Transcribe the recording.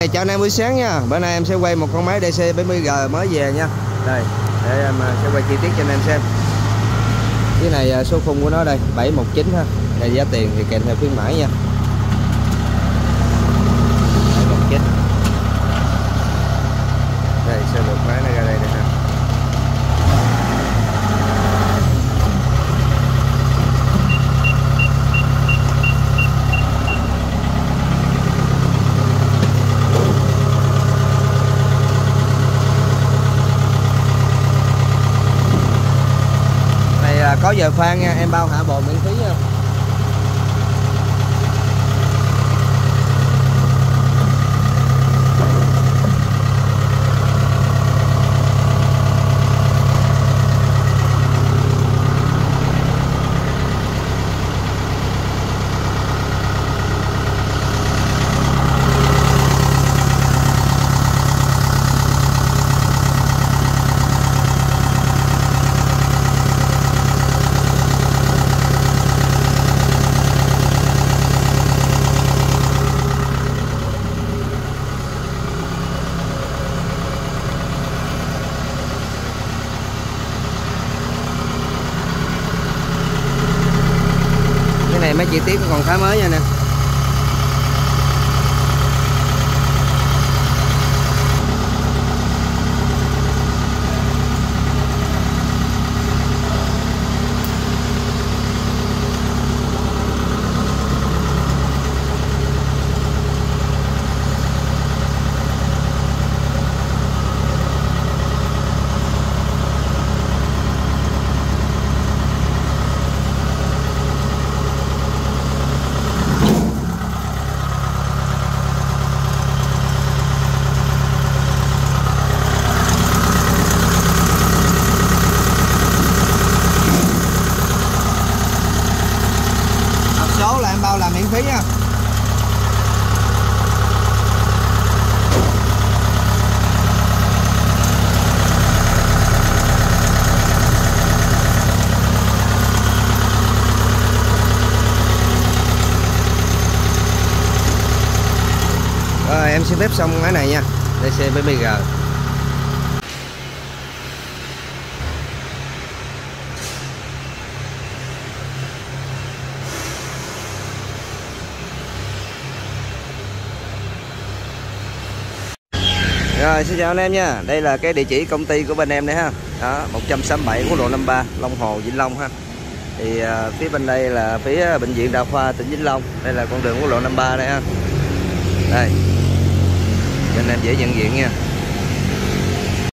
Chào anh em buổi sáng nha. Bữa nay em sẽ quay một con máy DC70G mới về nha. Đây, để em sẽ quay chi tiết cho anh em xem. Cái này số khung của nó đây 719 ha. Đây giá tiền thì kèm theo khuyến mãi nha. 719. Đây sẽ lượt máy nó ra đây nè ha. Có giờ khoan nha, em bao hạ bồn miễn phí nha. Mấy chi tiết còn khá mới nha nè. Số là em bao là miễn phí nha. Rồi em xin phép xong cái này nha. DC70G. Rồi xin chào anh em nha. Đây là cái địa chỉ công ty của bên em đây ha. Đó, 167 quốc lộ 53 Long Hồ, Vĩnh Long ha. Thì phía bên đây là phía bệnh viện Đa khoa tỉnh Vĩnh Long. Đây là con đường quốc lộ 53 đây ha. Đây. Cho anh em dễ nhận diện nha.